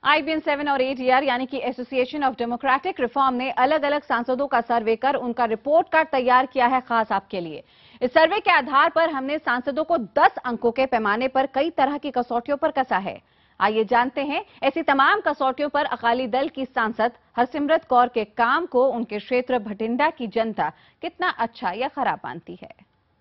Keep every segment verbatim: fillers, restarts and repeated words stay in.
आई B N seven और eight year यानी कि एसोसिएशन ऑफ डेमोक्रेटिक रिफॉर्म ने अलग अलग सांसदों का सर्वे कर उनका रिपोर्ट कार्ड तैयार किया है खास आपके लिए। इस सर्वे के आधार पर हमने सांसदों को दस अंकों के पैमाने पर कई तरह की कसौटियों पर कसा है। आइए जानते हैं ऐसी तमाम कसौटियों पर अकाली दल की सांसद हरसिमरत कौर के काम को उनके क्षेत्र भटिंडा की जनता कितना अच्छा या खराब मानती है।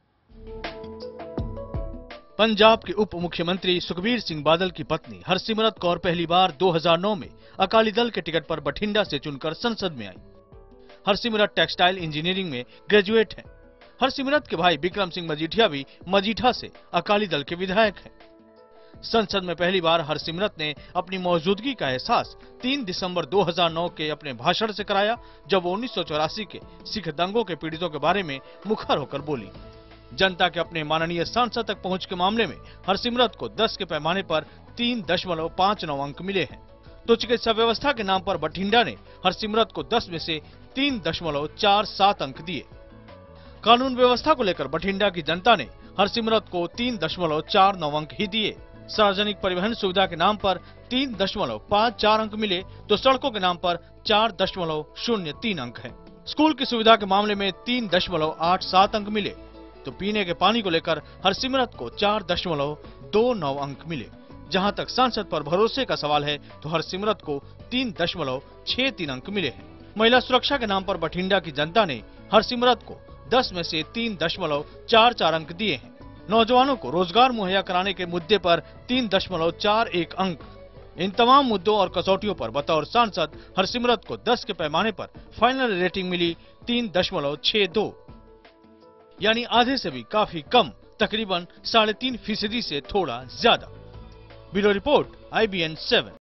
पंजाब के उप मुख्यमंत्री सुखबीर सिंह बादल की पत्नी हरसिमरत कौर पहली बार दो हज़ार नौ में अकाली दल के टिकट पर बठिंडा से चुनकर संसद में आई। हरसिमरत टेक्सटाइल इंजीनियरिंग में ग्रेजुएट हैं। हरसिमरत के भाई विक्रम सिंह मजीठिया भी मजीठा से अकाली दल के विधायक हैं। संसद में पहली बार हरसिमरत ने अपनी मौजूदगी का एहसास तीन दिसंबर दो हज़ार नौ के अपने भाषण से कराया, जब वो उन्नीस सौ चौरासी के सिख दंगों के पीड़ितों के बारे में मुखर होकर बोली। जनता के अपने माननीय सांसद तक पहुंच के मामले में हरसिमरत को दस के पैमाने पर तीन दशमलव पाँच नौ अंक मिले हैं, तो चिकित्सा व्यवस्था के नाम पर बठिंडा ने हरसिमरत को दस में से तीन दशमलव चार सात अंक दिए। कानून व्यवस्था को लेकर बठिंडा की जनता ने हरसिमरत को तीन दशमलव चार नौ अंक ही दिए। सार्वजनिक परिवहन सुविधा के नाम पर तीन दशमलव पाँच चार अंक मिले, तो सड़कों के नाम पर चार दशमलव शून्य तीन अंक है। स्कूल की सुविधा के मामले में तीन दशमलव आठ सात अंक मिले, तो पीने के पानी को लेकर हरसिमरत को चार दशमलव दो नौ अंक मिले। जहां तक सांसद पर भरोसे का सवाल है, तो हरसिमरत को तीन दशमलव छह तीन अंक मिले हैं। महिला सुरक्षा के नाम पर बठिंडा की जनता ने हरसिमरत को दस में से तीन दशमलव चार चार अंक दिए हैं। नौजवानों को रोजगार मुहैया कराने के मुद्दे पर तीन दशमलव चार एक अंक। इन तमाम मुद्दों और कसौटियों पर बतौर सांसद हरसिमरत को दस के पैमाने पर फाइनल रेटिंग मिली तीन दशमलव छह दो, यानी आधे से भी काफी कम, तकरीबन साढ़े तीन फीसदी से थोड़ा ज्यादा। Bureau report I B N seven.